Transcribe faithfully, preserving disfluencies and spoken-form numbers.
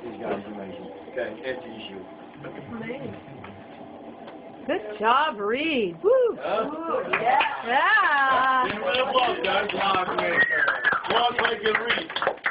These guys are amazing. Okay, after you shoot. Amazing. Good job, Reed. Woo! Huh? Yeah. Give him a blow, guys. Come on, man. Come on, make it Reed.